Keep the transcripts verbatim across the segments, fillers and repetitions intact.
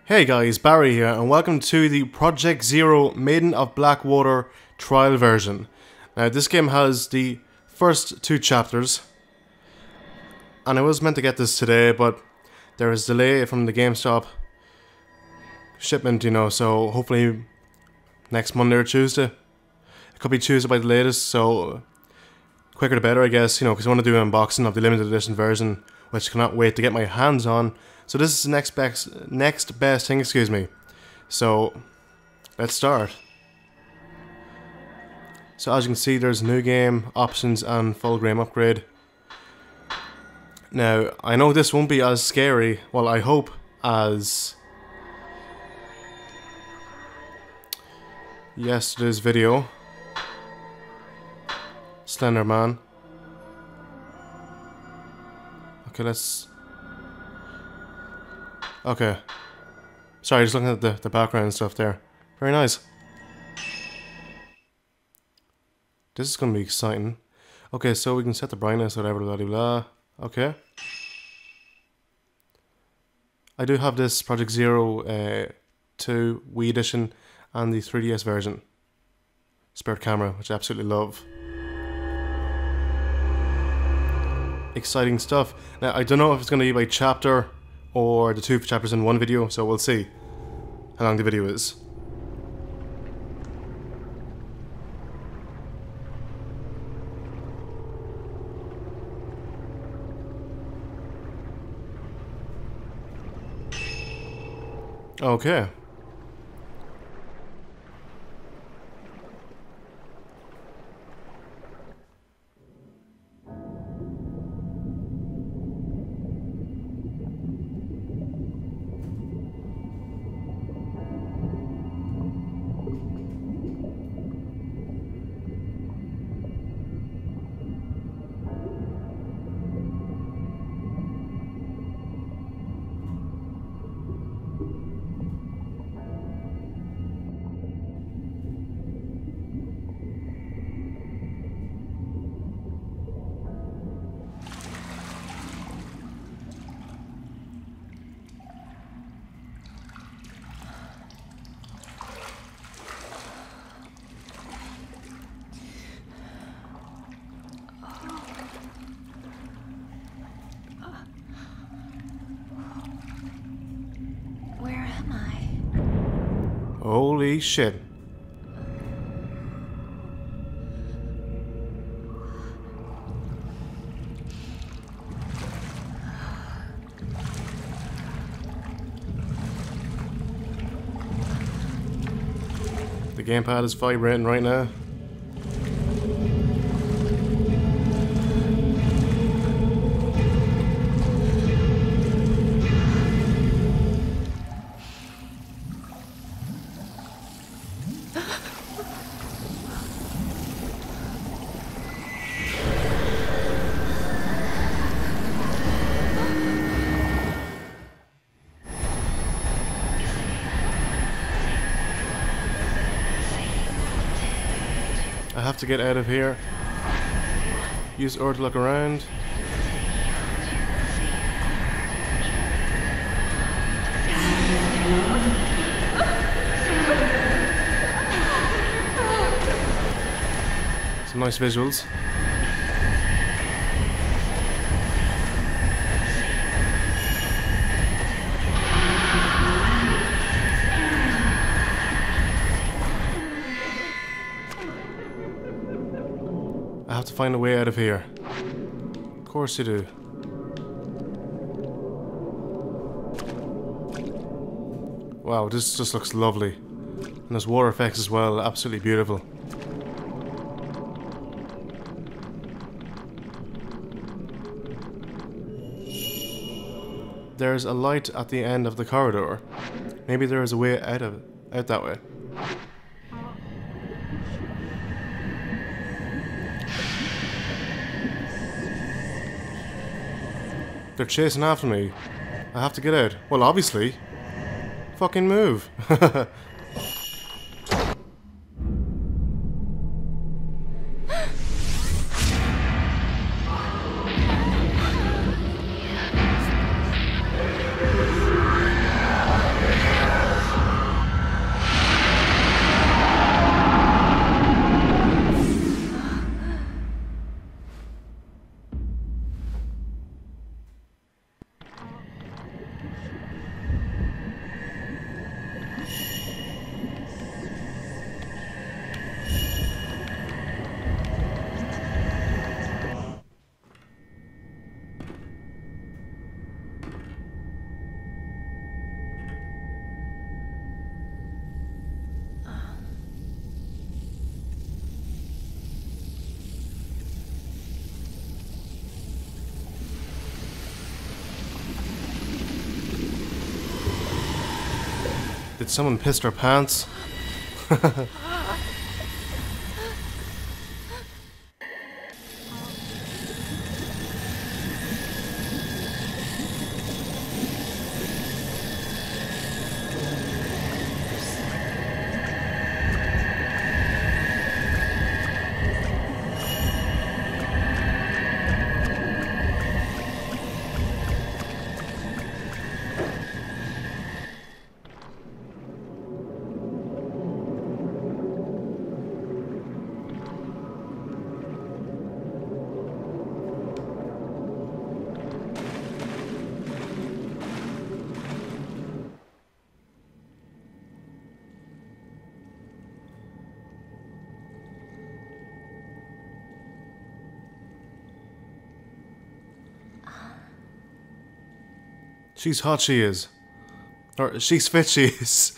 Hey guys, Barry here, and welcome to the Project Zero Maiden of Blackwater trial version. Now, this game has the first two chapters, and I was meant to get this today, but there is delay from the GameStop shipment, you know, so hopefully next Monday or Tuesday. It could be Tuesday by the latest, so quicker the better, I guess, you know, because I want to do an unboxing of the limited edition version, which I cannot wait to get my hands on. So this is the next best, next best thing, excuse me. So, let's start. So as you can see, there's new game, options, and full game upgrade. Now, I know this won't be as scary, well I hope, as yesterday's video. Slender Man. Okay, let's... Okay. Sorry, just looking at the, the background and stuff there. Very nice. This is going to be exciting. Okay, so we can set the brightness, whatever, blah, blah, blah. Okay. I do have this Project Zero uh, two Wii Edition and the three D S version. Spirit camera, which I absolutely love. Exciting stuff. Now, I don't know if it's going to be by chapter or the two chapters in one video, so we'll see how long the video is. Okay. Holy shit. The gamepad is vibrating right now. I have to get out of here. Use R to look around. Some nice visuals. I have to find a way out of here. Of course you do. Wow, this just looks lovely. And there's water effects as well, absolutely beautiful. There's a light at the end of the corridor. Maybe there is a way out of it, out that way. They're chasing after me. I have to get out. Well, obviously. Fucking move. Did someone piss their pants? She's hot, she is. Or, she's fit, she is.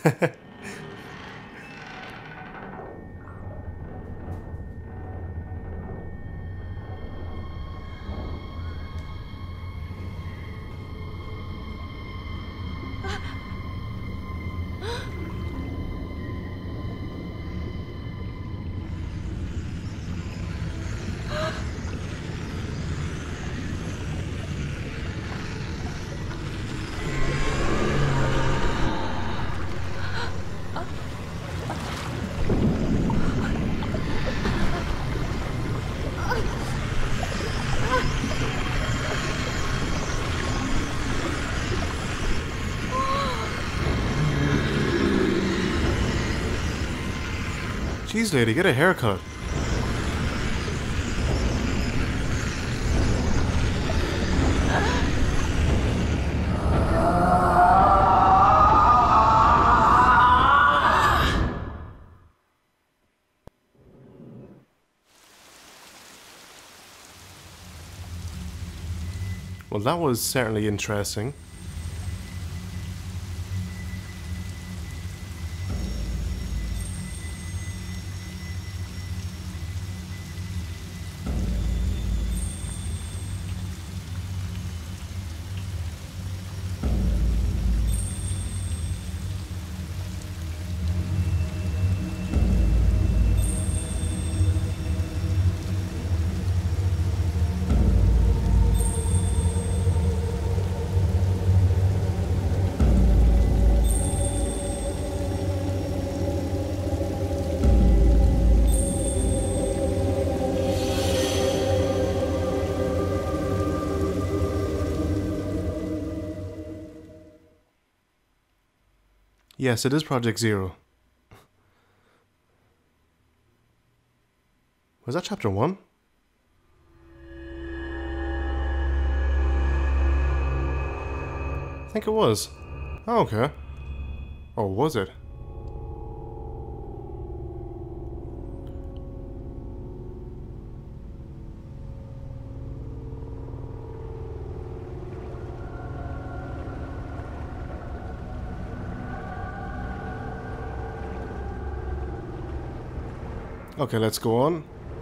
Jeez, lady, get a haircut. Well, that was certainly interesting. Yes, it is Project Zero. Was that chapter one? I think it was. Oh, okay. Or was it? Okay, let's go on.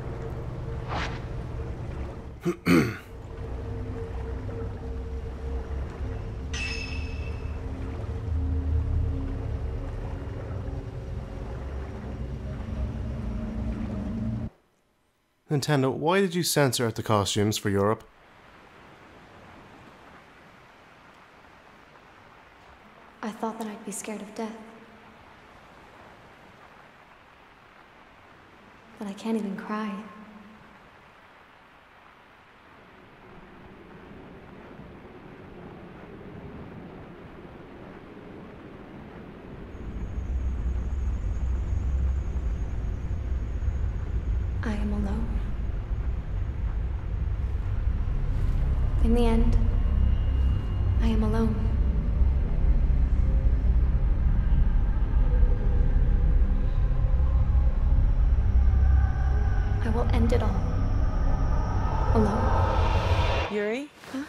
Nintendo, why did you censor out the costumes for Europe? I thought that I'd be scared of death. But I can't even cry. I am alone. In the end, I am alone. I will end it all. Alone. Yuri? Huh?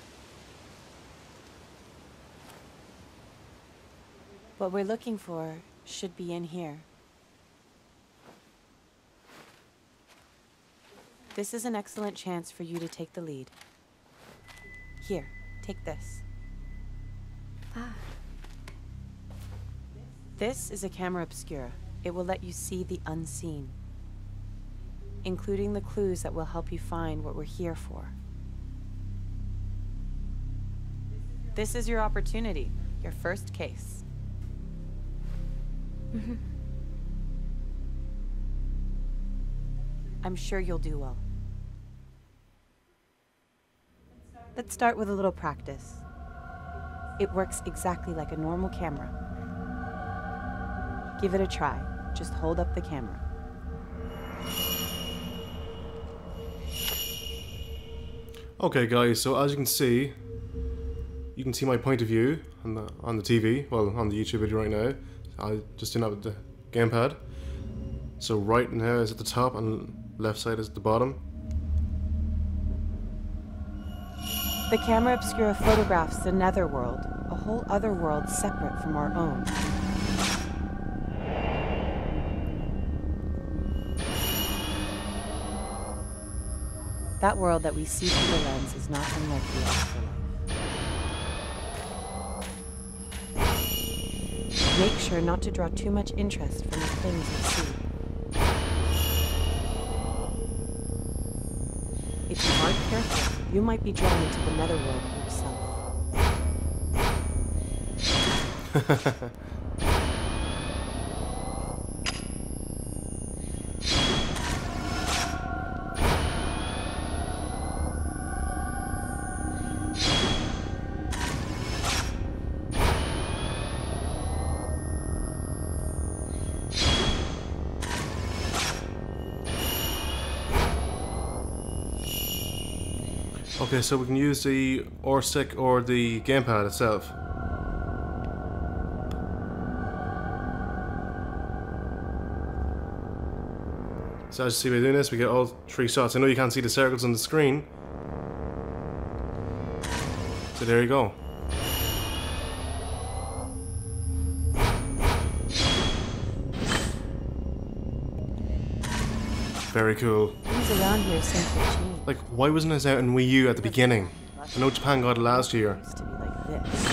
What we're looking for should be in here. This is an excellent chance for you to take the lead. Here, take this. Ah. This is a camera obscura. It will let you see the unseen, including the clues that will help you find what we're here for. This is your opportunity, your first case. Mm-hmm. I'm sure you'll do well. Let's start with a little practice. It works exactly like a normal camera. Give it a try. Just hold up the camera. Okay guys, so as you can see, you can see my point of view on the on the T V, well on the YouTube video right now. I just didn't have the gamepad. So right now is at the top and left side is at the bottom. The camera obscura photographs the netherworld, a whole other world separate from our own. That world that we see through the lens is not unlike the afterlife. Make sure not to draw too much interest from the things you see. If you aren't careful, you might be drawn into the netherworld yourself. Okay, so we can use the or stick or the gamepad itself. So as you see by doing this, we get all three shots. I know you can't see the circles on the screen. So there you go. Very cool. Things around here seem to have changed. Like, why wasn't this out in Wii U at the beginning? I know Japan got it last year. It used to be like this.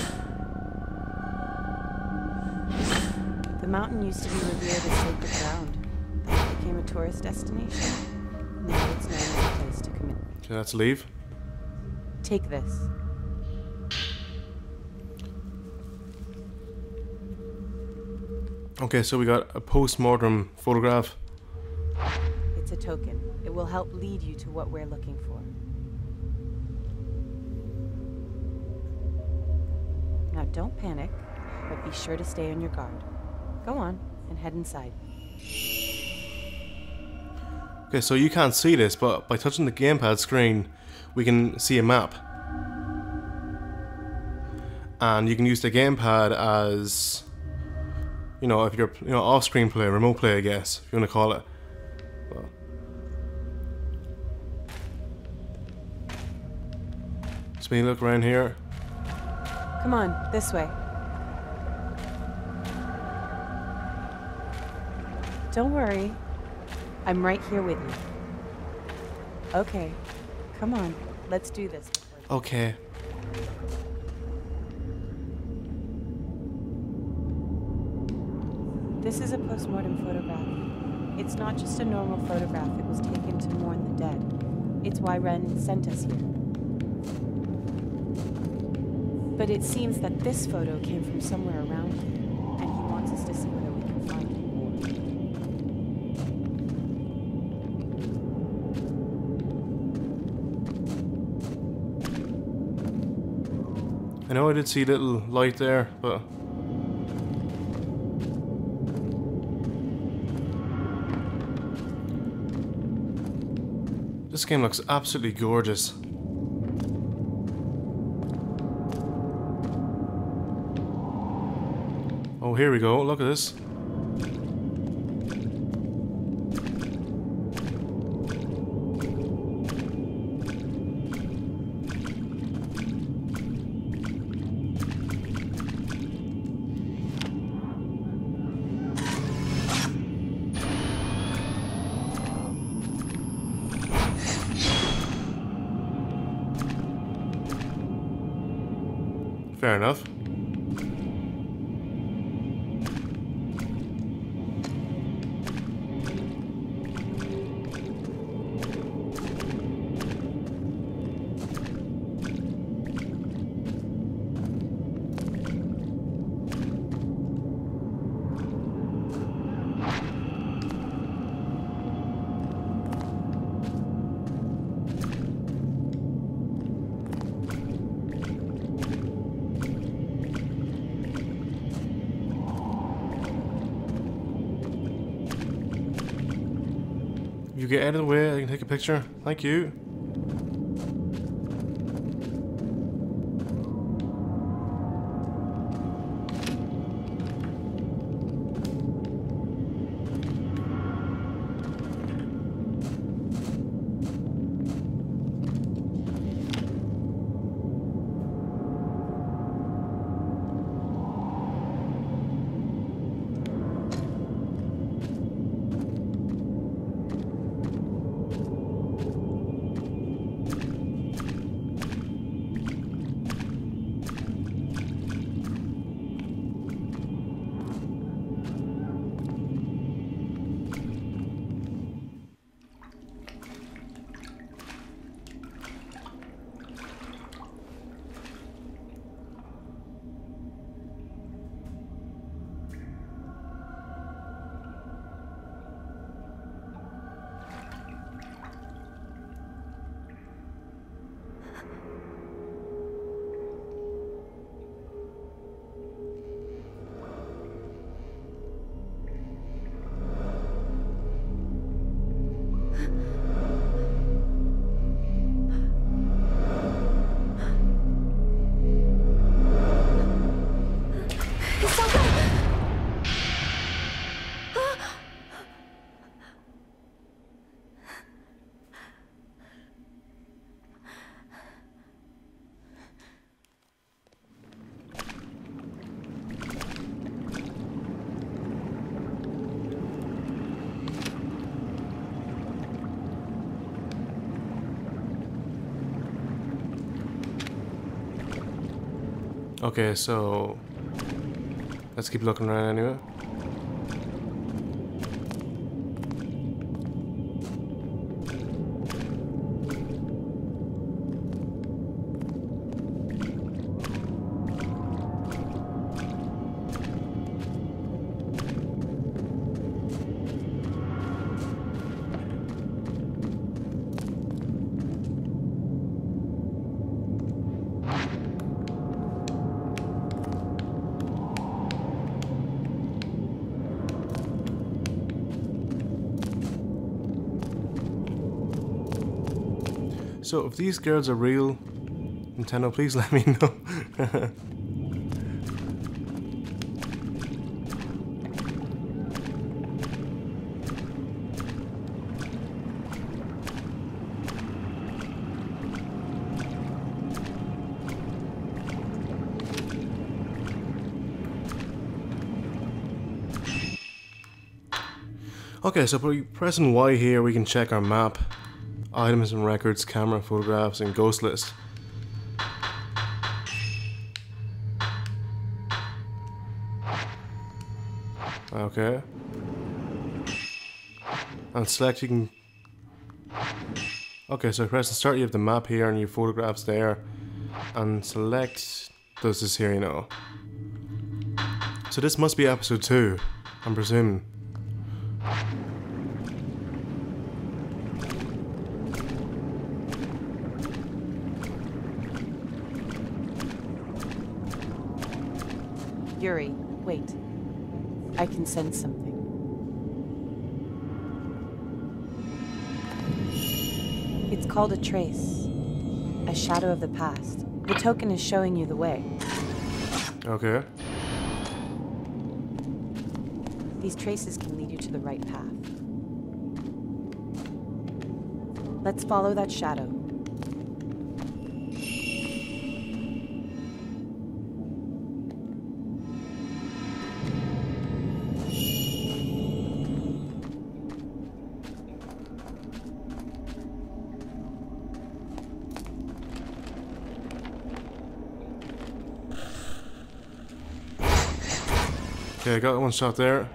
The mountain used to be revered as sacred ground. Then it became a tourist destination. Now it's known as a place to commit. Okay, let's leave. Take this. Okay, so we got a post-mortem photograph. It's a token. It will help lead you to what we're looking for. Now don't panic, but be sure to stay on your guard. Go on and head inside. Okay, so you can't see this, but by touching the gamepad screen, we can see a map. And you can use the gamepad as, you know, if you're, you know, off-screen play, remote play, I guess, if you want to call it. Well. Just me look around here. Come on, this way. Don't worry. I'm right here with you. Okay, come on. Let's do this. Okay. This is a postmortem photograph. It's not just a normal photograph. It was taken to mourn the dead. It's why Ren sent us here. But it seems that this photo came from somewhere around here, and he wants us to see whether we can find more. I know I did see a little light there, but... this game looks absolutely gorgeous. Oh, here we go. Look at this. Fair enough. If you get out of the way, I can take a picture. Thank you. Okay, so let's keep looking around anyway. So if these girls are real, Nintendo, please let me know. Okay, so by pressing Y here we can check our map, items and records, camera, photographs, and ghost list. Okay. And select you can... Okay, so press the start, you have the map here and your photographs there. And select does this here, you know. So this must be episode two, I'm presuming. Yuri, wait. I can sense something. It's called a trace. A shadow of the past. The token is showing you the way. Okay. These traces can lead you to the right path. Let's follow that shadow. Okay, I got one shot there.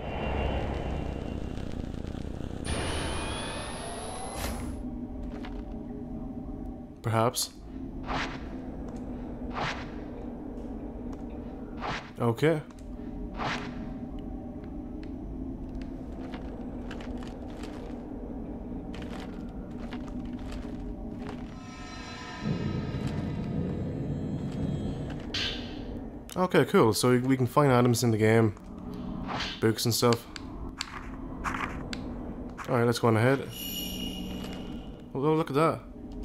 Perhaps. Okay. Okay, cool. So we can find items in the game. Books and stuff. Alright, let's go on ahead. Oh, look at that.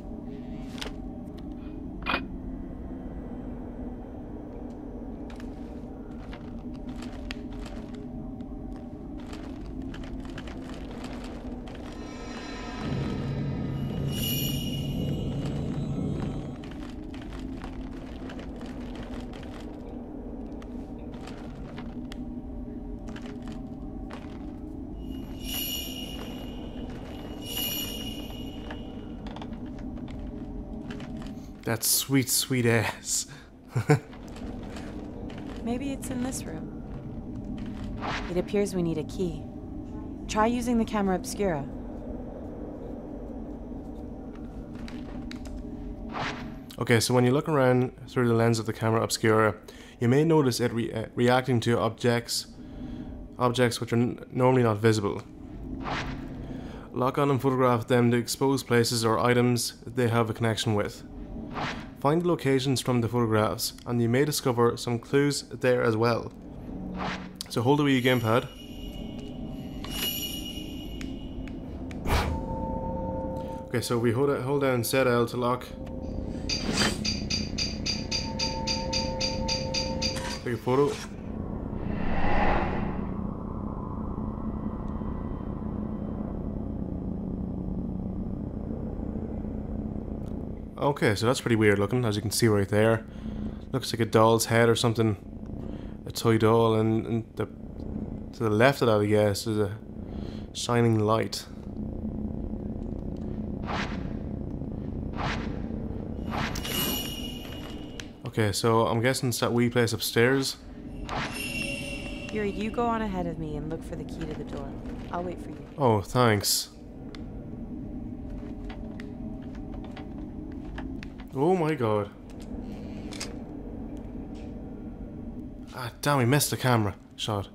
That sweet, sweet ass. Maybe it's in this room. It appears we need a key. Try using the camera obscura. Okay, so when you look around through the lens of the camera obscura, you may notice it re uh, reacting to objects, objects which are n normally not visible. Lock on and photograph them to expose places or items they have a connection with. Find the locations from the photographs, and you may discover some clues there as well. So hold the Wii U gamepad. Okay, so we hold, it, hold down Z L to lock. Take a photo. Okay, so that's pretty weird looking, as you can see right there. Looks like a doll's head or something. A toy doll, and, and the, to the left of that, I guess, is a shining light. Okay, so I'm guessing it's that wee place upstairs. Yuri, you go on ahead of me and look for the key to the door. I'll wait for you. Oh, thanks. Oh my god. Ah, damn, we missed the camera shot.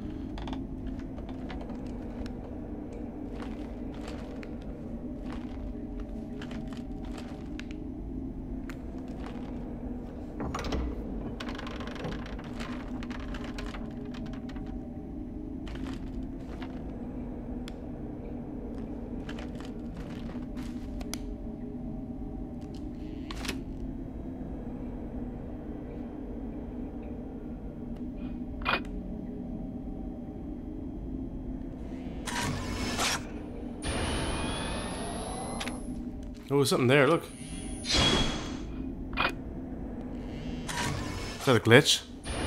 Oh, there's something there, look. Is that a glitch?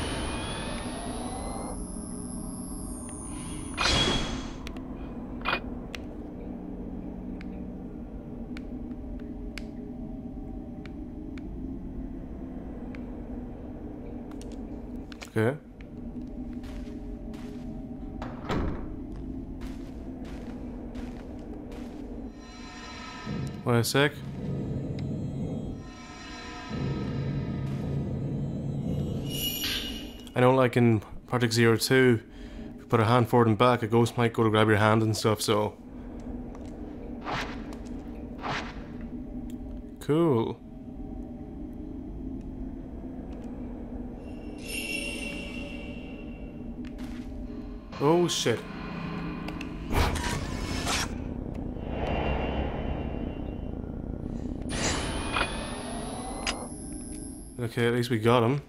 Okay. Wait a sec. I know, like in Project Zero two, if you put a hand forward and back, a ghost might go to grab your hand and stuff, so... Cool. Oh shit. Okay, at least we got him.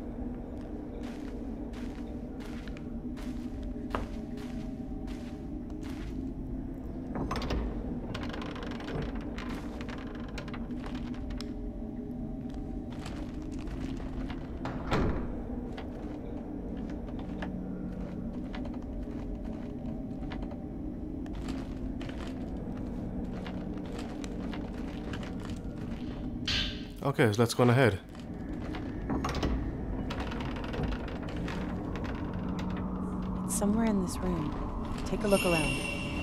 Okay, so let's go on ahead. It's somewhere in this room. Take a look around.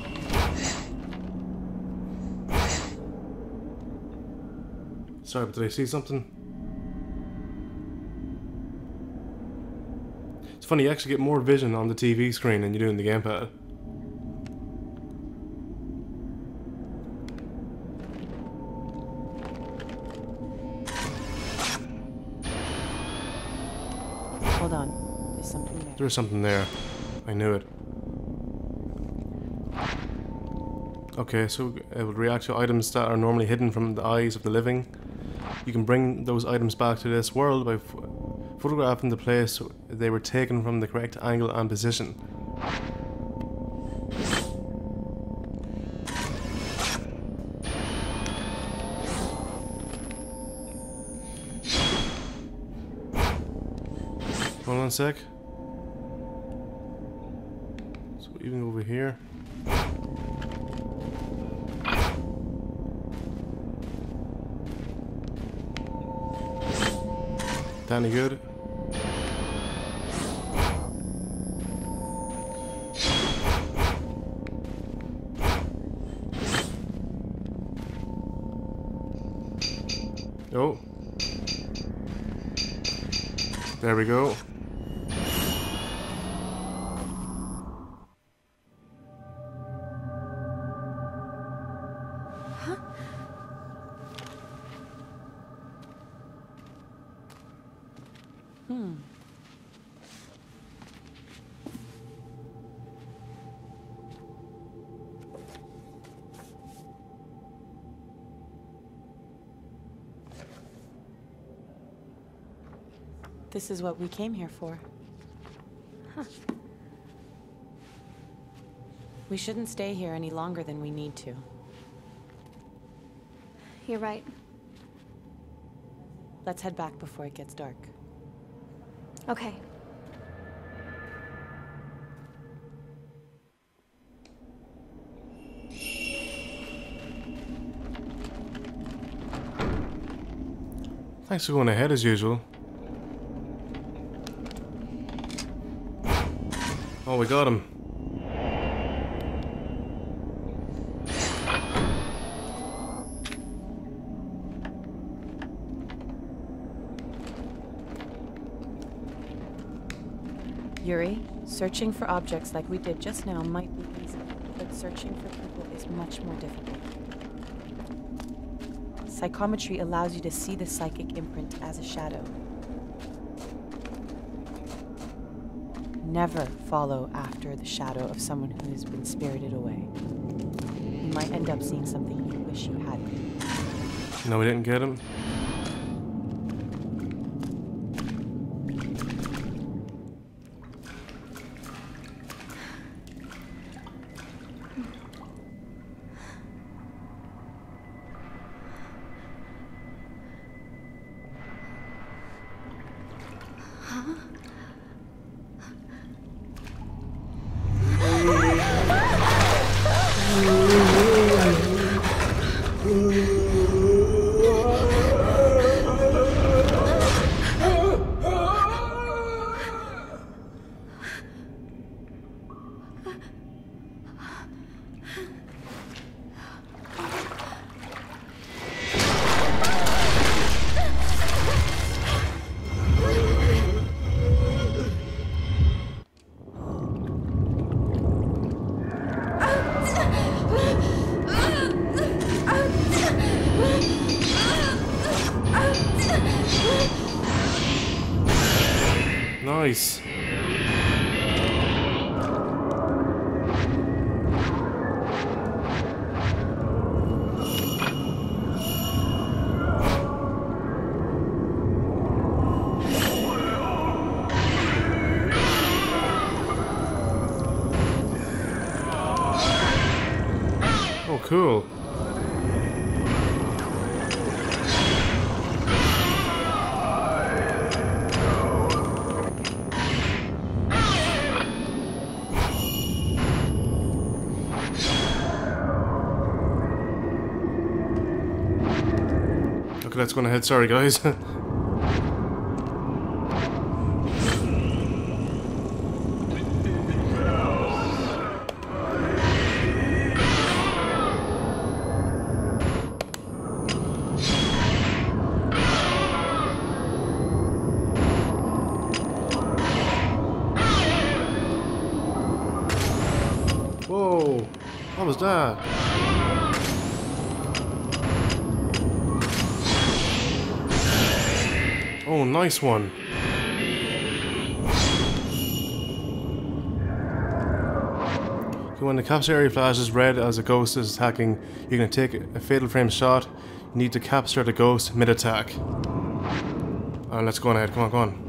Sorry, but did I see something? It's funny, you actually get more vision on the T V screen than you do in the gamepad. Hold on. There's something there. There's something there. I knew it. Okay, so it will react to items that are normally hidden from the eyes of the living. You can bring those items back to this world by ph photographing the place they were taken from the correct angle and position. Hold on a sec. So even over here. Any good? Oh. There we go. Hmm. This is what we came here for. Huh. We shouldn't stay here any longer than we need to. You're right. Let's head back before it gets dark. Okay. Thanks for going ahead as usual. Oh, we got him. Yuri, searching for objects like we did just now might be easy, but searching for people is much more difficult. Psychometry allows you to see the psychic imprint as a shadow. Never follow after the shadow of someone who has been spirited away. You might end up seeing something you wish you hadn't. No, we didn't get him. Nice. Oh, cool. Okay, let's go ahead. Sorry, guys. Whoa, what was that? Oh, nice one. When the capture area flashes red as a ghost is attacking, you can take a fatal frame shot. You need to capture the ghost mid-attack. Alright, let's go on ahead. Come on, come on.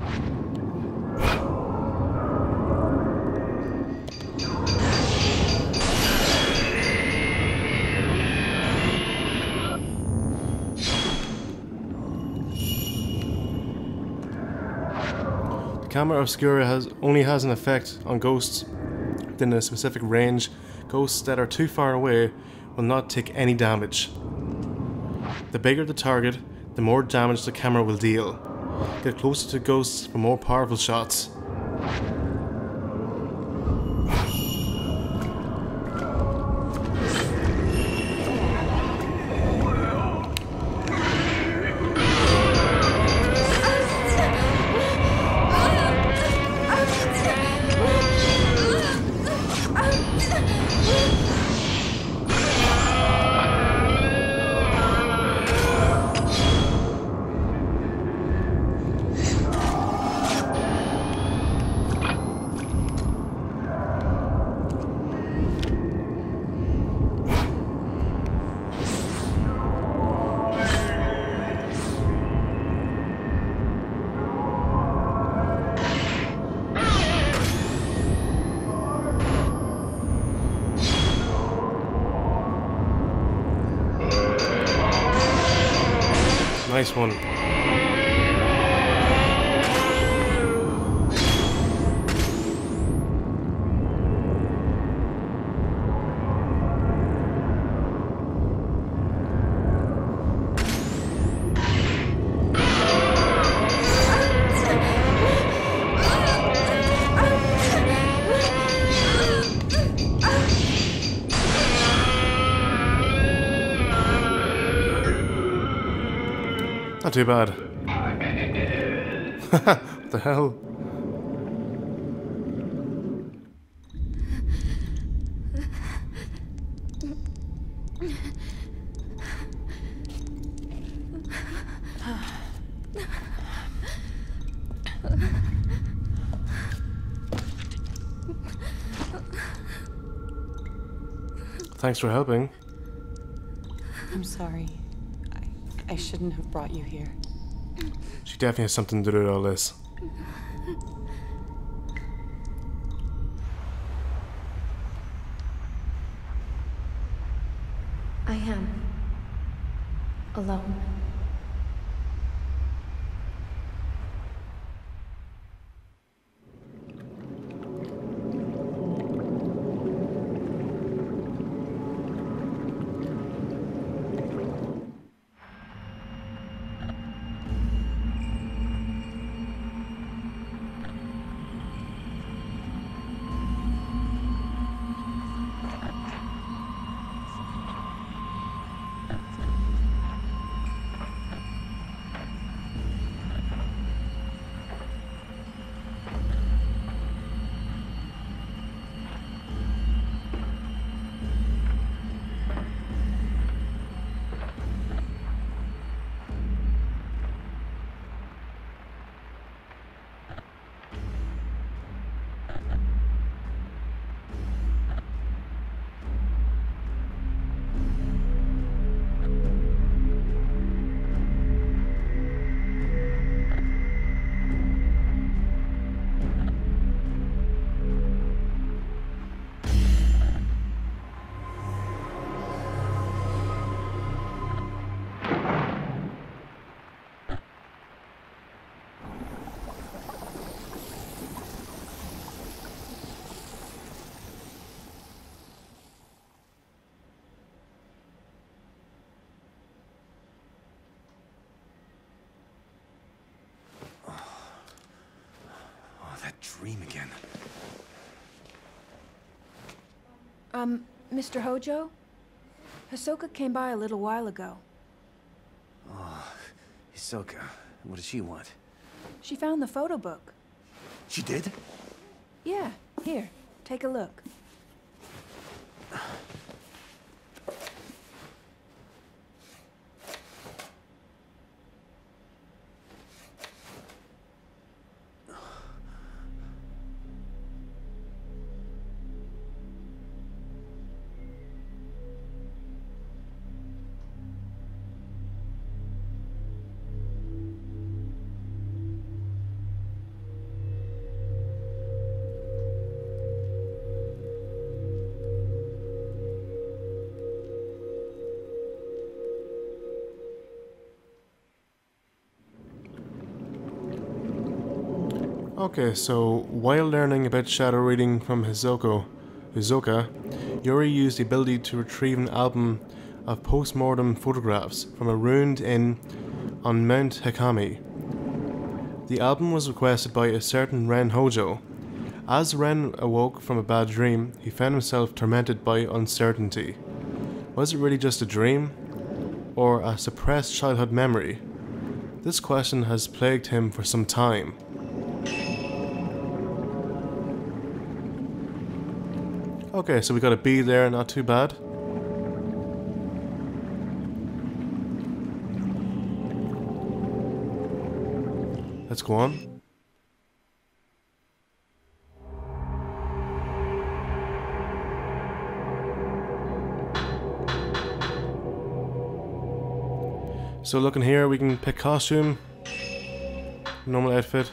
The camera obscura has only has an effect on ghosts within a specific range. Ghosts that are too far away will not take any damage. The bigger the target, the more damage the camera will deal. Get closer to ghosts for more powerful shots. Nice one. Not too bad. What the hell? Thanks for helping. I'm sorry. I shouldn't have brought you here. She definitely has something to do with all this. I am alone. Dream again. Um, Mister Hojo? Hisoka came by a little while ago. Oh, Hisoka. What does she want? She found the photo book. She did? Yeah, here, take a look. Okay, so while learning about shadow reading from Hizoko, Hizoka, Yuri used the ability to retrieve an album of post-mortem photographs from a ruined inn on Mount Hikami. The album was requested by a certain Ren Hojo. As Ren awoke from a bad dream, he found himself tormented by uncertainty. Was it really just a dream? Or a suppressed childhood memory? This question has plagued him for some time. Okay, so we got a B there, not too bad. Let's go on. So looking here, we can pick costume, normal outfit.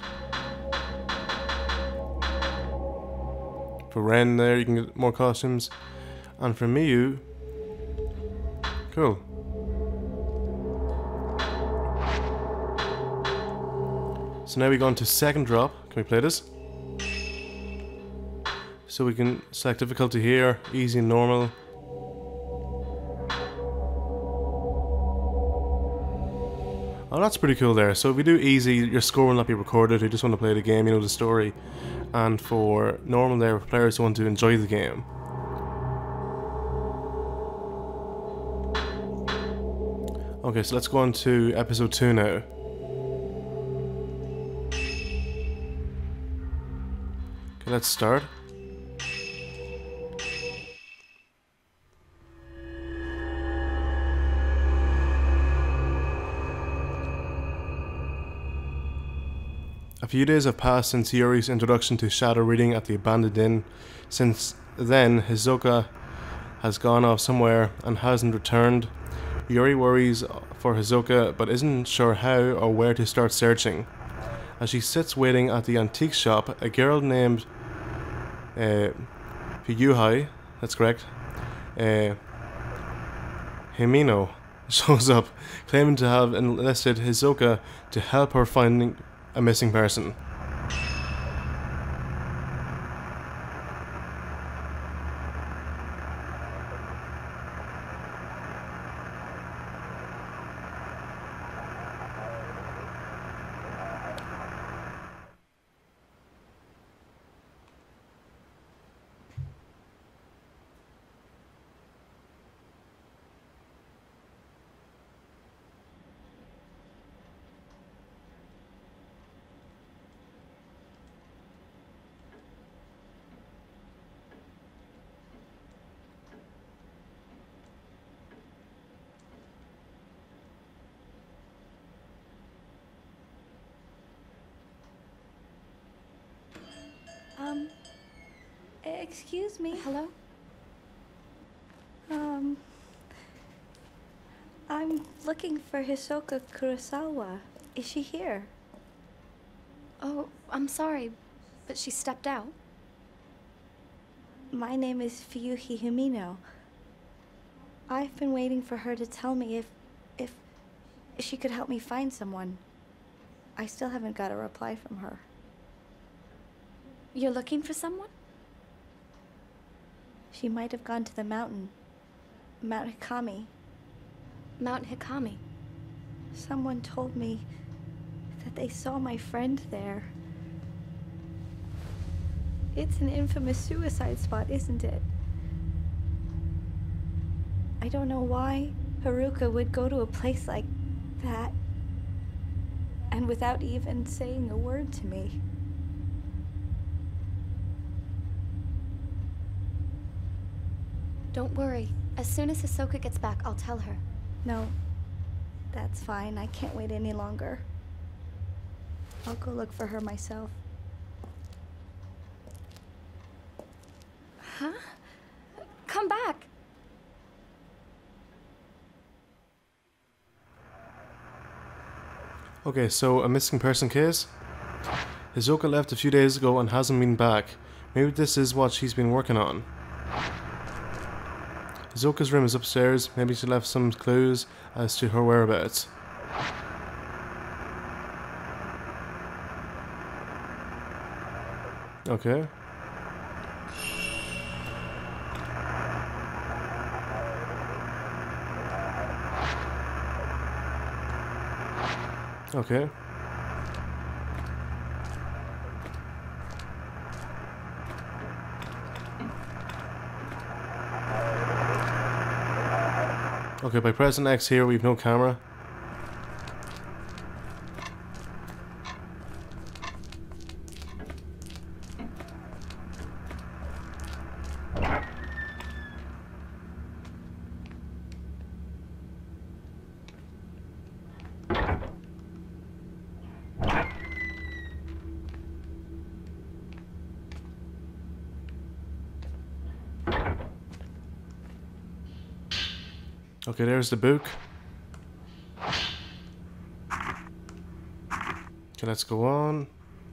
For Ren there, you can get more costumes. And for Miyu, cool. So now we go on to second drop. Can we play this? So we can select difficulty here, easy and normal. Oh, that's pretty cool there. So if we do easy, your score will not be recorded. You just want to play the game, you know the story. And for normal there, players who want to enjoy the game. Okay, so let's go on to episode two now. Okay, let's start. A few days have passed since Yuri's introduction to shadow reading at the abandoned inn. Since then, Hizoka has gone off somewhere and hasn't returned. Yuri worries for Hizoka but isn't sure how or where to start searching. As she sits waiting at the antique shop, a girl named uh, Fuyuhai, that's correct, uh, Himino, shows up, claiming to have enlisted Hizoka to help her finding a missing person. Um, excuse me. Hello? Um, I'm looking for Hisoka Kurosawa. Is she here? Oh, I'm sorry, but she stepped out. My name is Fuyuhi Himino. I've been waiting for her to tell me if, if she could help me find someone. I still haven't got a reply from her. You're looking for someone? She might have gone to the mountain. Mount Hikami. Mount Hikami? Someone told me that they saw my friend there. It's an infamous suicide spot, isn't it? I don't know why Haruka would go to a place like that, and without even saying a word to me. Don't worry. As soon as Hisoka gets back, I'll tell her. No, that's fine. I can't wait any longer. I'll go look for her myself. Huh? Come back! Okay, so a missing person case. Hisoka left a few days ago and hasn't been back. Maybe this is what she's been working on. Hisoka's room is upstairs. Maybe she left some clues as to her whereabouts. Okay. Okay. Okay, by pressing X here, we've no camera. Okay, there's the book. Okay, let's go on.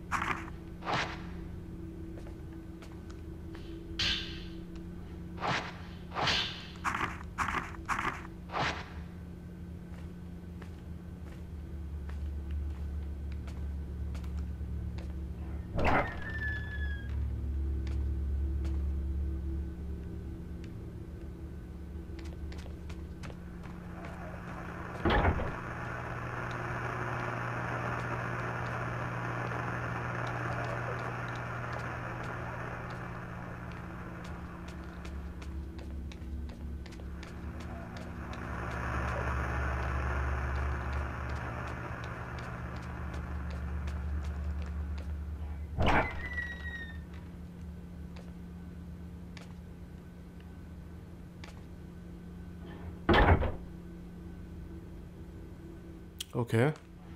Okay.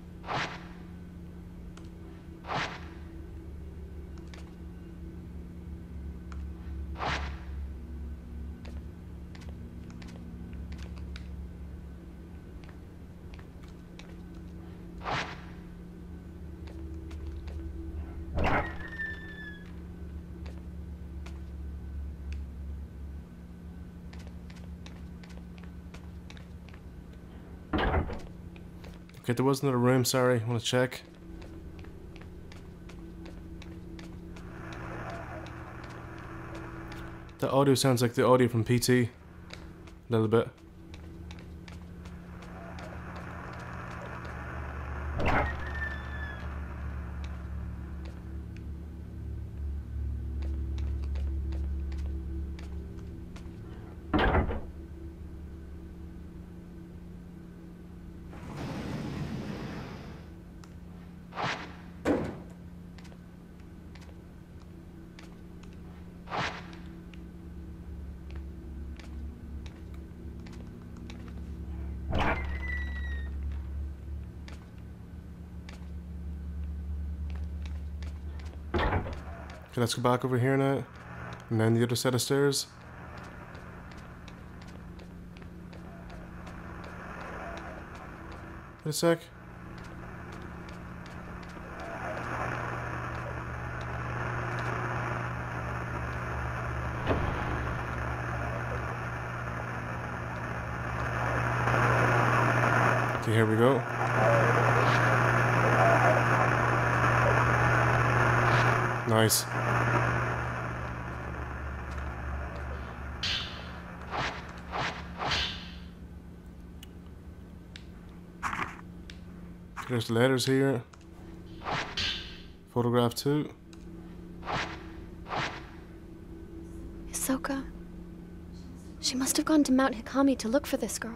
Okay, there was another room, sorry, I want to check. The audio sounds like the audio from P T. A little bit. Okay, let's go back over here now. And then the other set of stairs. Wait a sec. Okay, here we go. Nice. There's the letters here. Photograph two. Hisoka. She must have gone to Mount Hikami to look for this girl.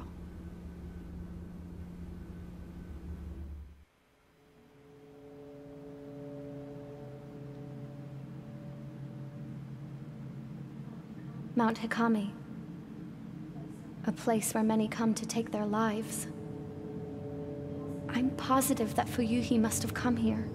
Mount Hikami. A place where many come to take their lives. I'm positive that Fuyuhi must have come here.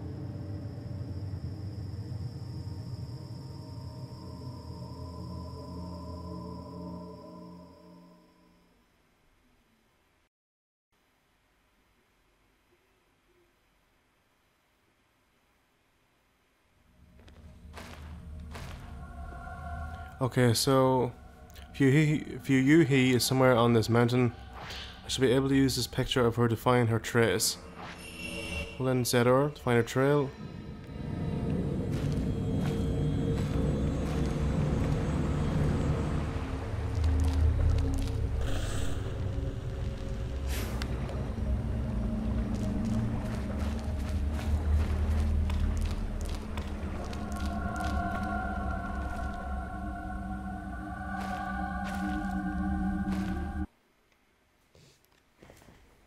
Okay, so Fuyuhi, Fuyuhi is somewhere on this mountain. I should be able to use this picture of her to find her trace. We'll then set her to find her trail.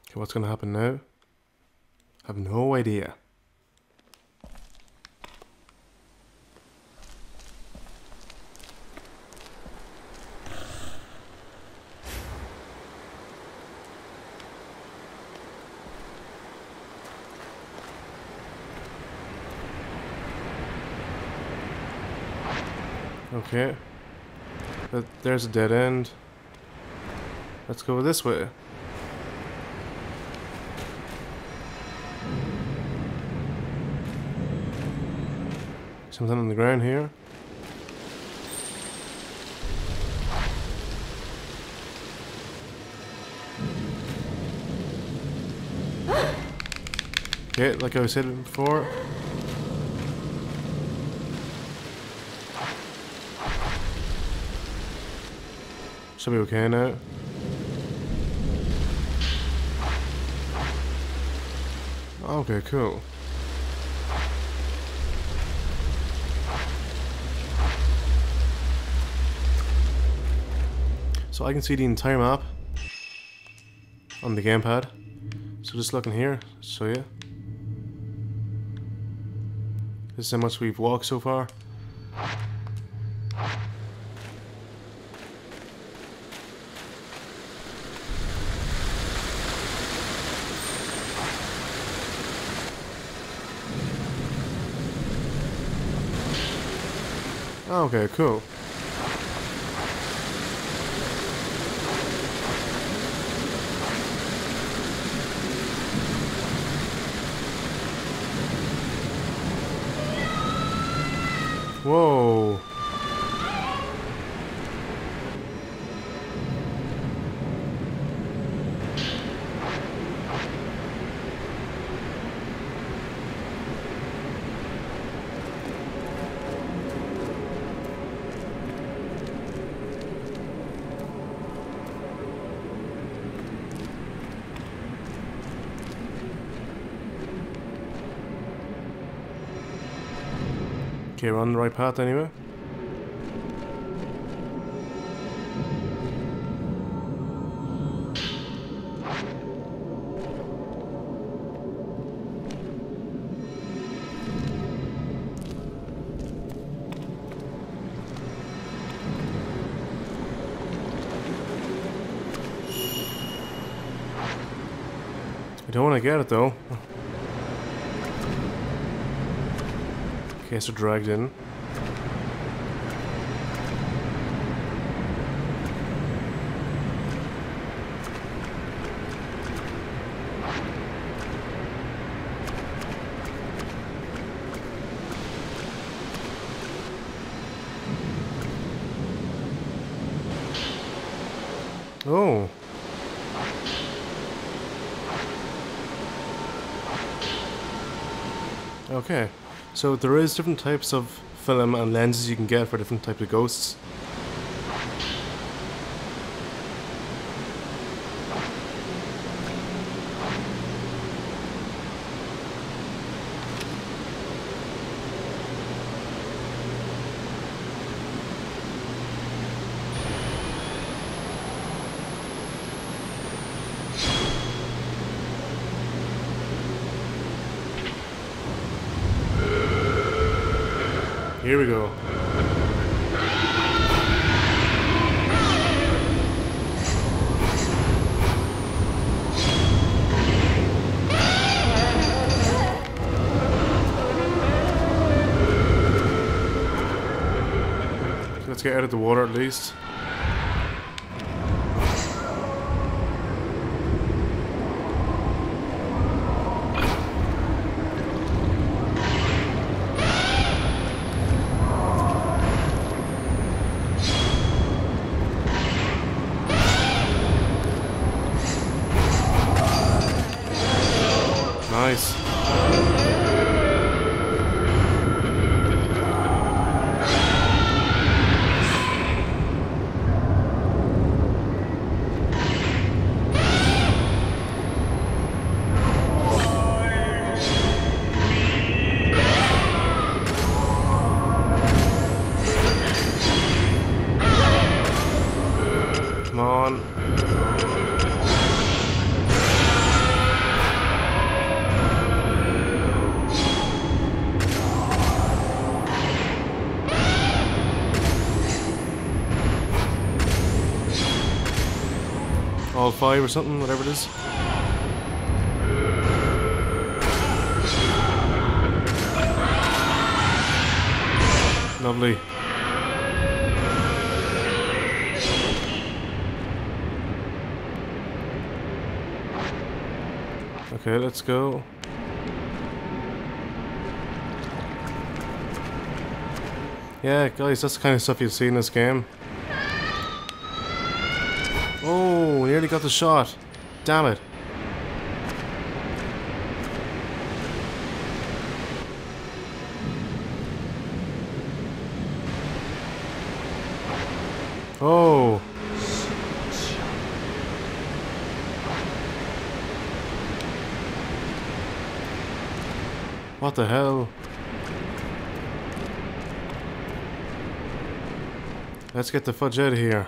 Okay, what's gonna happen now? I have no idea. Okay. But there's a dead end. Let's go this way. Something on the ground here. Okay, like I said before. Should be okay now. Okay, cool. So I can see the entire map on the gamepad. So just looking here, show you. This is how much we've walked so far. Okay, cool. Whoa. Okay, we're on the right path anyway. I don't want to get it though. Okay, so dragged in. Oh. Okay. So there is different types of film and lenses you can get for different types of ghosts. Here we go. Let's get out of the water at least. Nice. Come on. all five or something, whatever it is. Lovely. Okay, let's go. Yeah, guys, that's the kind of stuff you'd see in this game. Oh, nearly got the shot. Damn it. Oh. What the hell? Let's get the fudge out of here.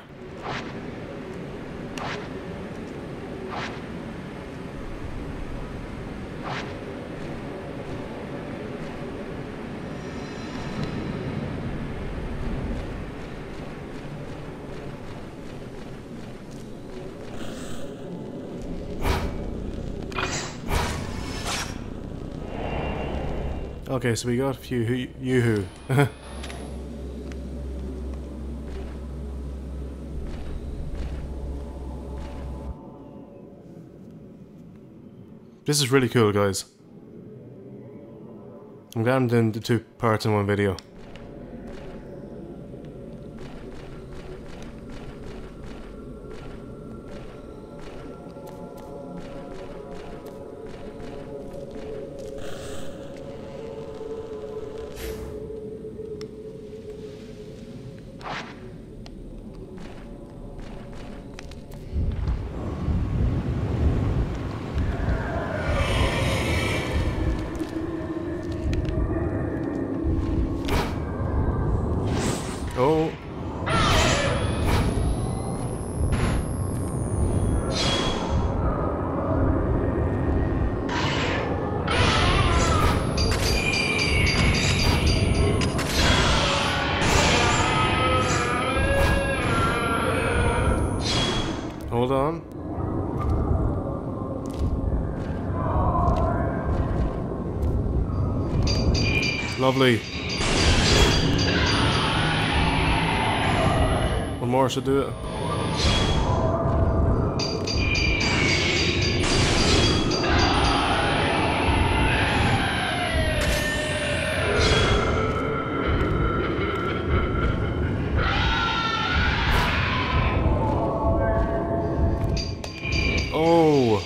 Okay, so we got a few yoo-hoo. This is really cool, guys. I'm glad I'm doing the two parts in one video. Oh. Hold on. Lovely. One more should do it. Oh.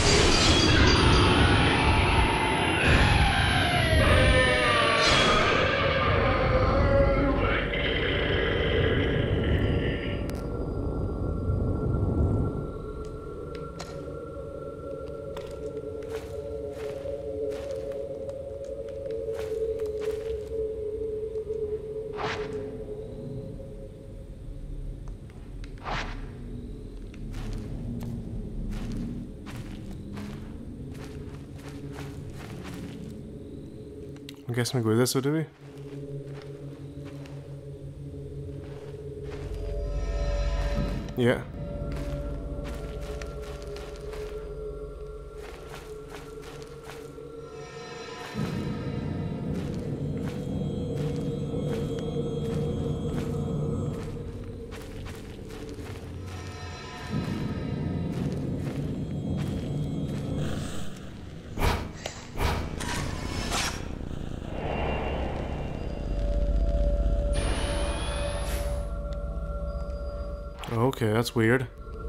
I guess we go this way, do we? Yeah. Okay, that's weird.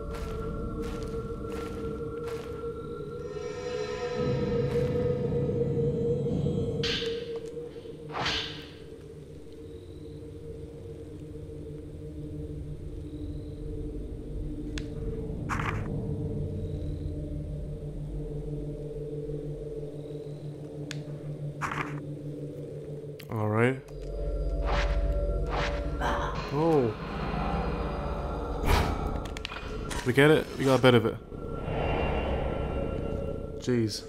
All right. Oh. We get it? We got a bit of it. Jeez.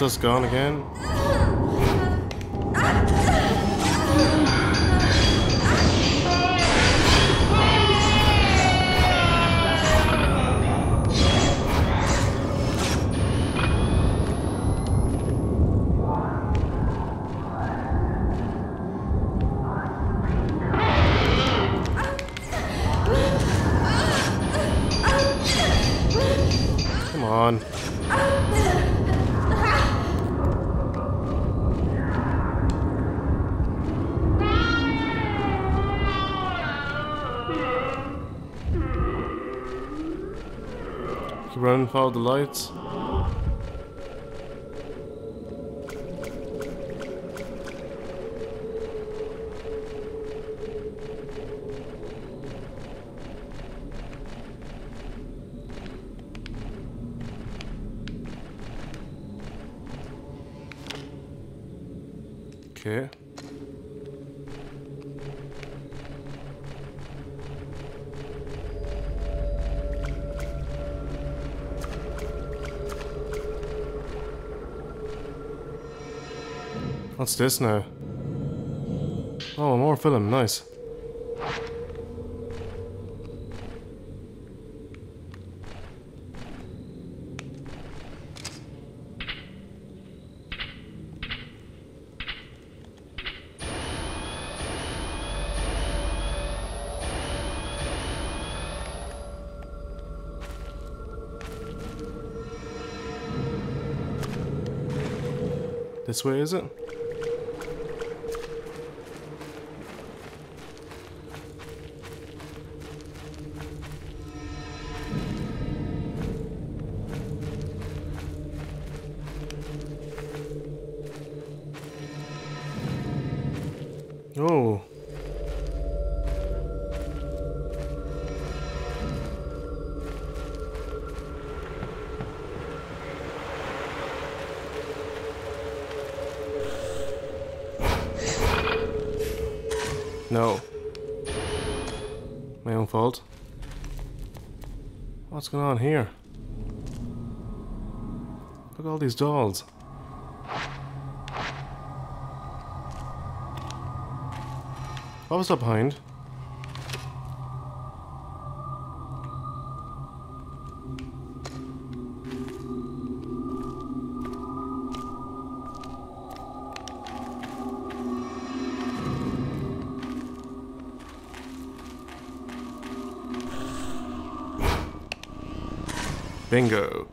dust gone again? Come on. Keep running, follow the lights. Okay. What's this now? Oh, more film, nice. This way, is it? Oh. No. My own fault. What's going on here? Look at all these dolls. What was that behind? Bingo.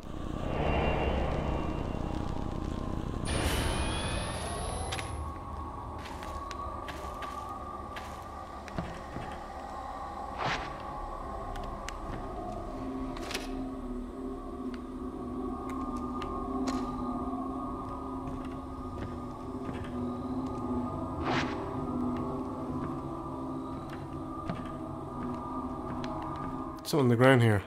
Something on the ground here.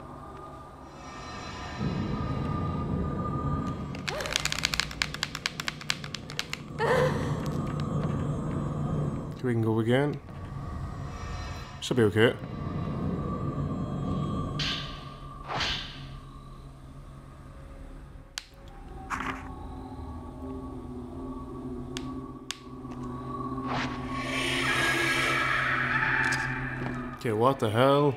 We can go again. Should be okay. Okay, what the hell?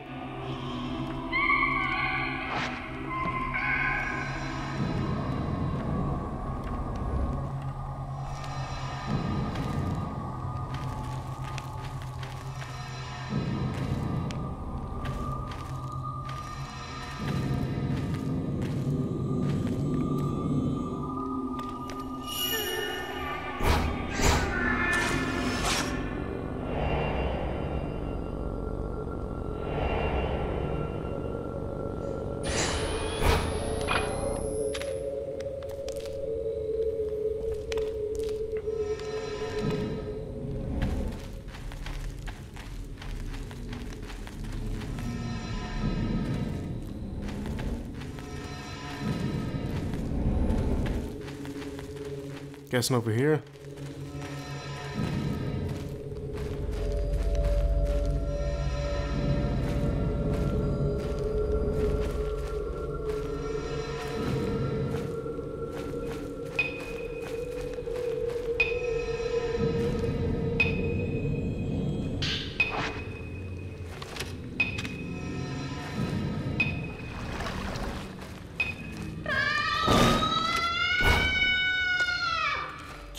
Guessing over here.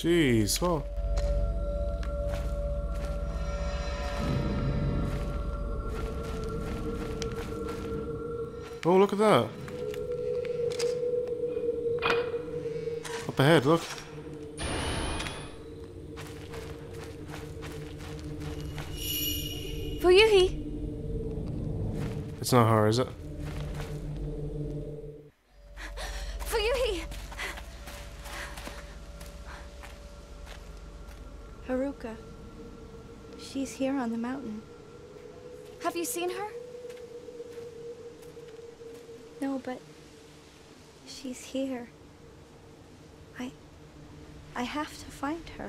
Jeez, oh. Oh, look at that. Up ahead, look. Fuyuhi! It's not her, is it? Fuyuhi! Haruka. She's here on the mountain. Have you seen her? No, but she's here. I I have to find her.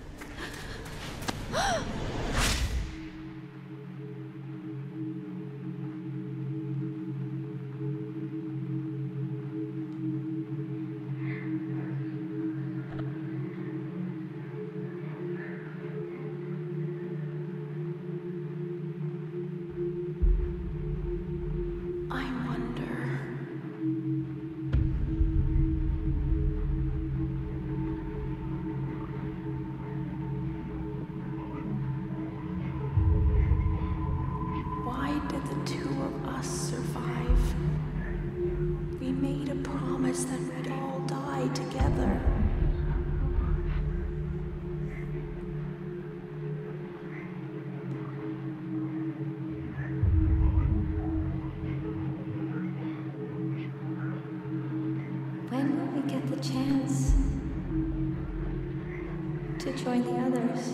That we'd all die together. When will we get the chance to join the others?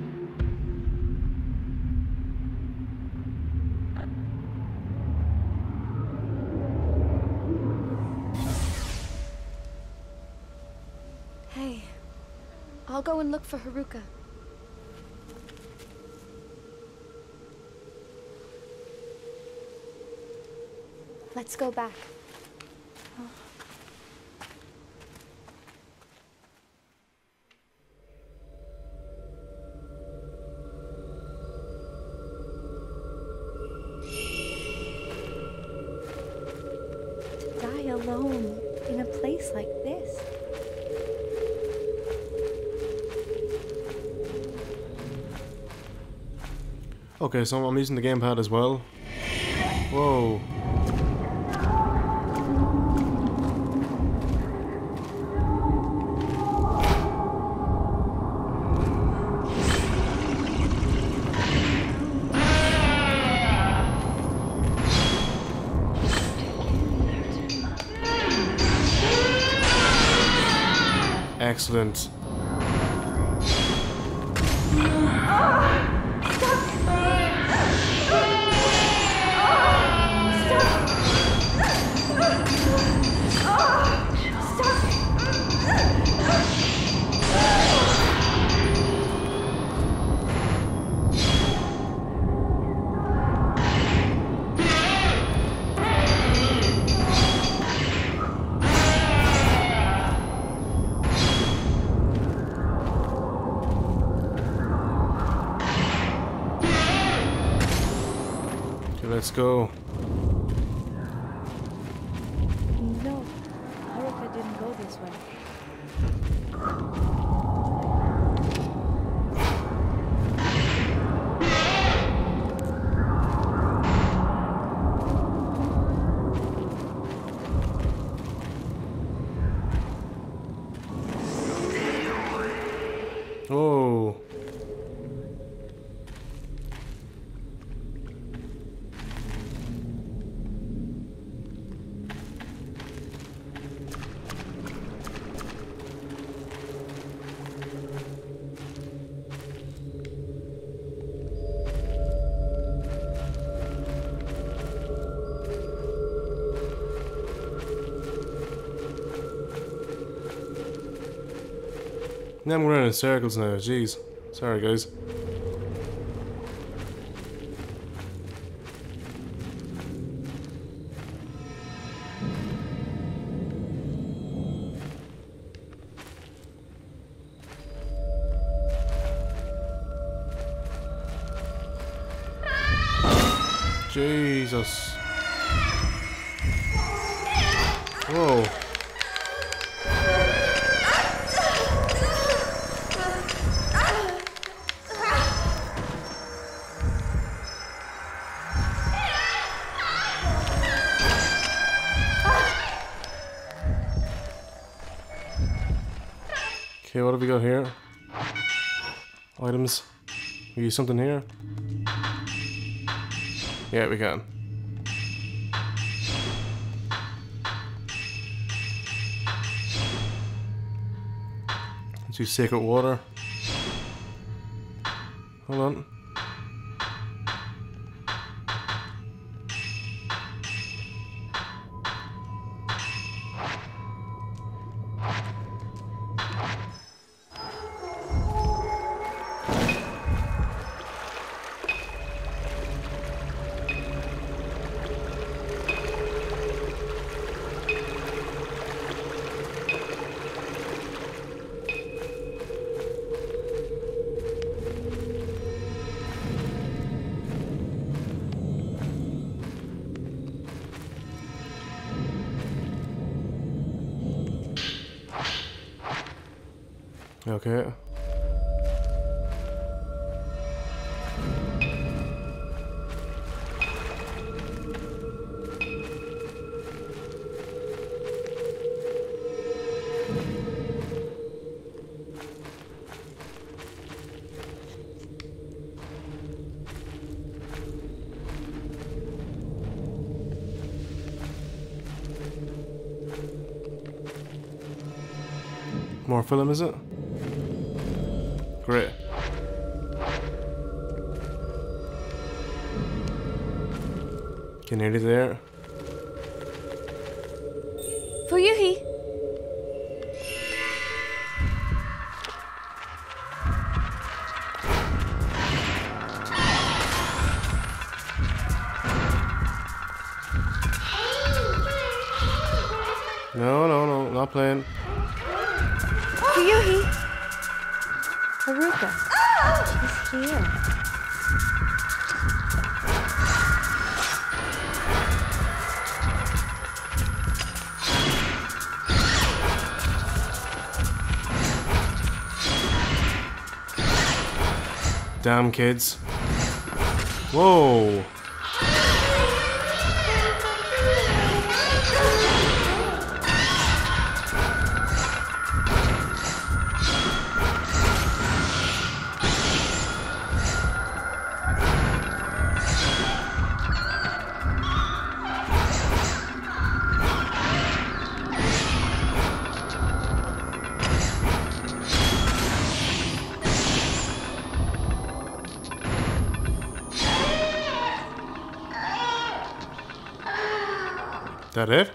Hey, I'll go and look for Haruka. Let's go back. To die alone in a place like this. Okay, so I'm using the gamepad as well. Whoa. Excellent. Let's go. No, Haruka didn't go this way. Oh. Now I'm running in circles now, jeez. Sorry guys. Jesus. Whoa. Okay, what have we got here? Items. We use something here? Yeah, we can. Let's use sacred water. Hold on. Okay. More film, is it? Great. Okay, nearly there. Fuyuhi! No, no, no, not playing. Fuyuhi! Haruka. She's here. Damn kids. Whoa. That it?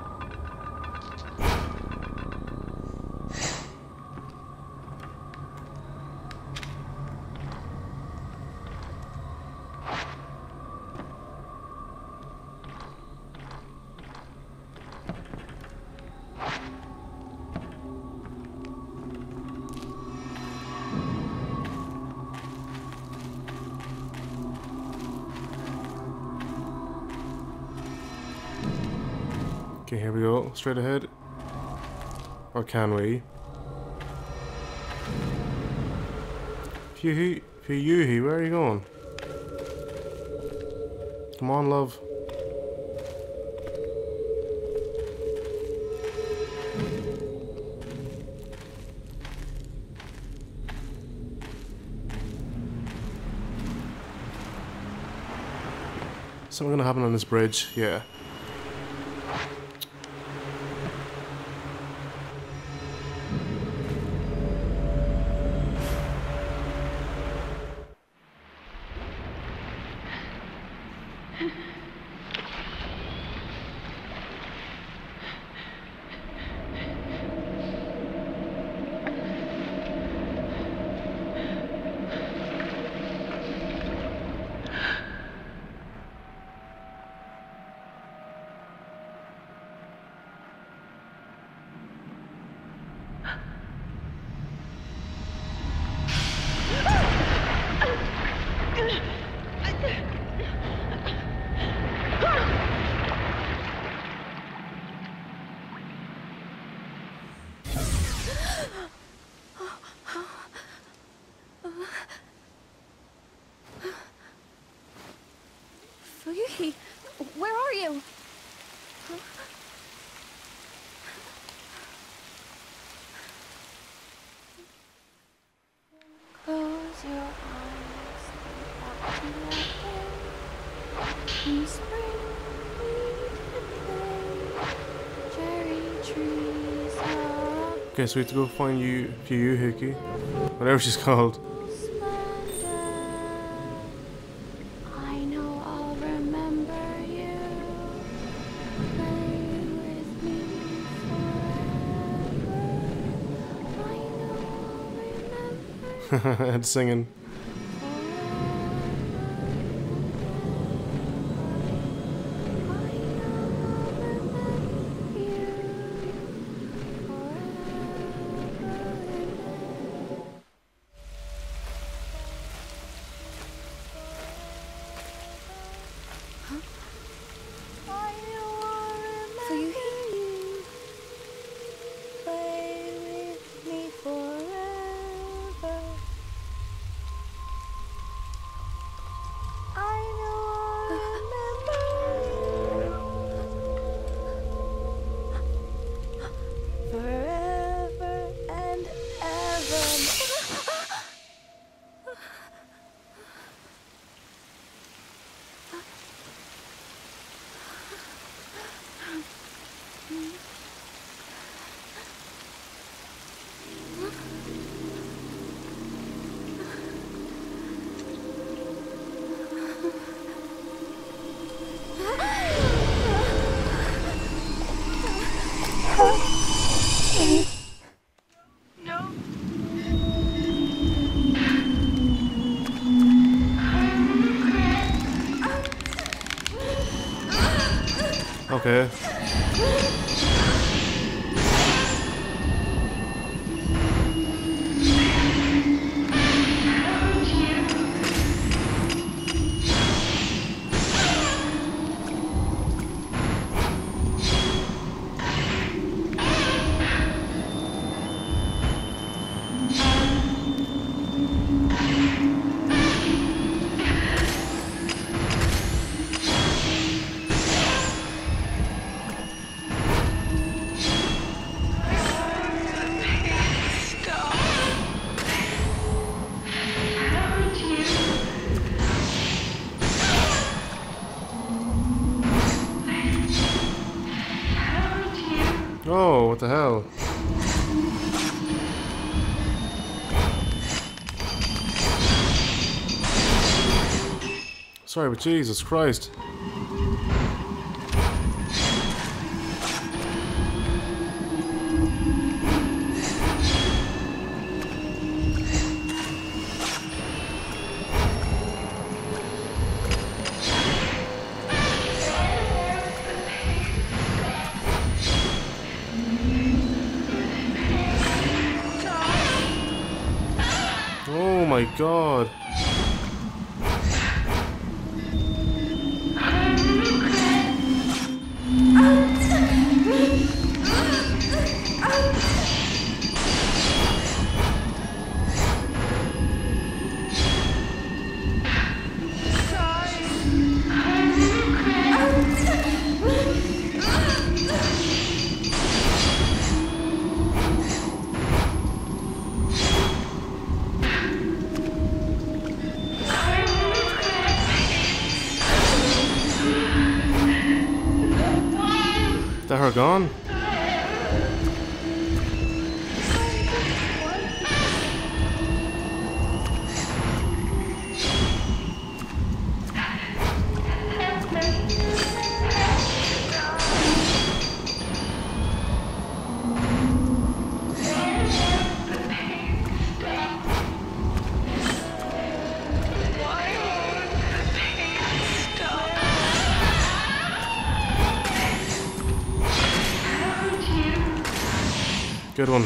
Okay, here we go. Straight ahead. Or can we? Fuyuhi, Fuyuhi, where are you going? Come on, love. Something gonna happen on this bridge, yeah. Fuyuhi, where are you? In spring, we play. Cherry trees are Okay, so we have to go find you, Fuyuhiki, whatever she's called. splendor. I know I'll remember you. Play with me forever. I know I'll remember And singing. Play with me forever. I know I'll remember forever and ever. Okay. Oh, what the hell? Sorry, but Jesus Christ. Oh my God. Is that her gone? Good one.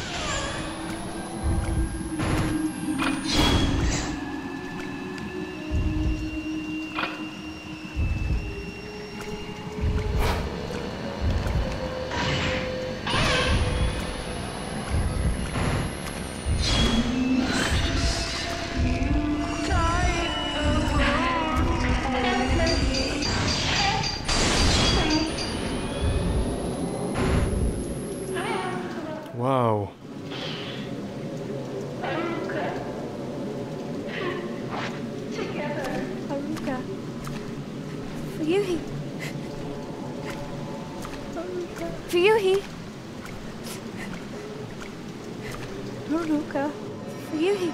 Wow. Haruka. For Fuyuhi. Fuyuhi. Haruka. Fuyuhi.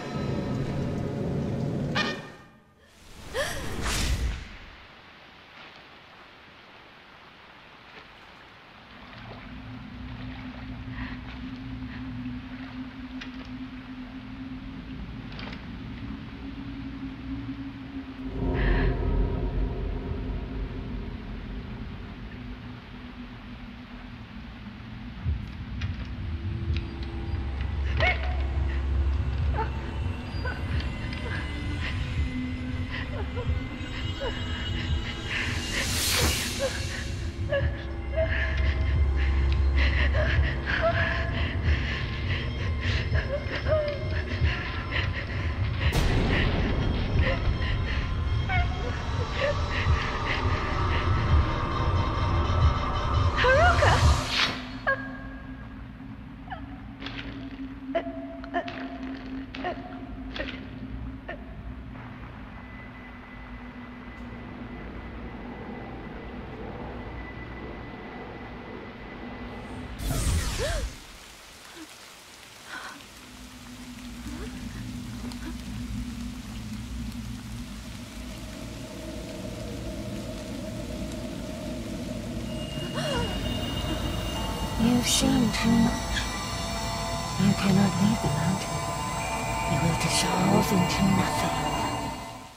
You've seen too much. You cannot leave the mountain. You will dissolve into nothing.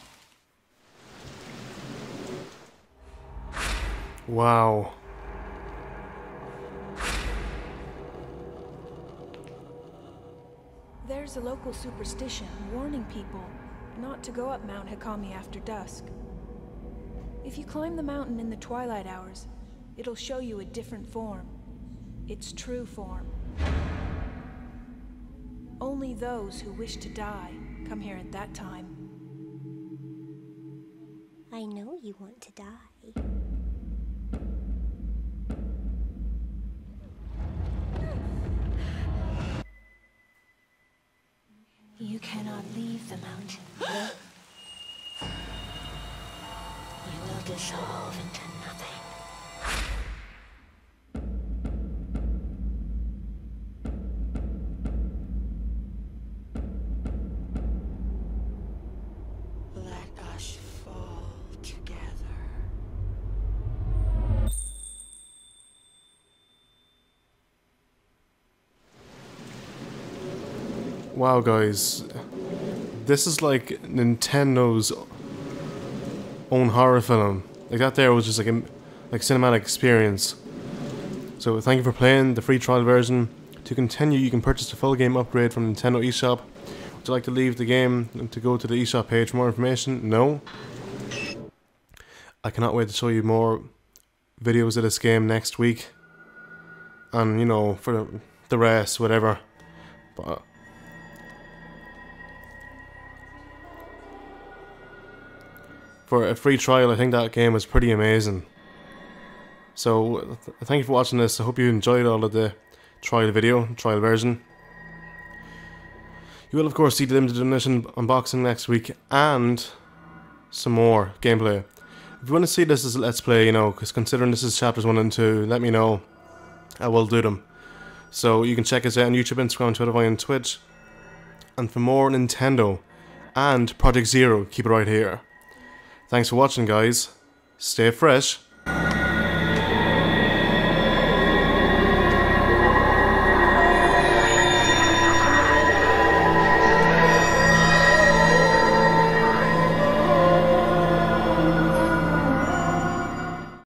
Wow. There's a local superstition warning people not to go up Mount Hikami after dusk. If you climb the mountain in the twilight hours, it'll show you a different form. Its true form. Only those who wish to die come here at that time. I know you want to die. You cannot leave the mountain. You will dissolve into nothing. Let us fall together. Wow, guys. This is like Nintendo's own horror film. Like that there was just like a like cinematic experience. So thank you for playing the free trial version. To continue, you can purchase the full game upgrade from Nintendo eShop. Would you like to leave the game and to go to the eShop page for more information? No. I cannot wait to show you more videos of this game next week. And, you know, for the rest, whatever. But for a free trial, I think that game was pretty amazing. So, th thank you for watching this. I hope you enjoyed all of the trial video, trial version. You will of course see the limited edition unboxing next week and some more gameplay. If you want to see this as a let's play, you know, because considering this is chapters one and two, let me know. I will do them. So you can check us out on YouTube, Instagram, Twitter, and Twitch. And for more Nintendo and Project Zero, keep it right here. Thanks for watching, guys. Stay fresh.